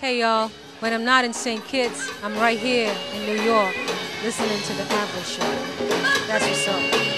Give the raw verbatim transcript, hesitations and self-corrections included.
Hey y'all, when I'm not in Saint Kitts, I'm right here in New York, listening to the Avril show. That's what's up.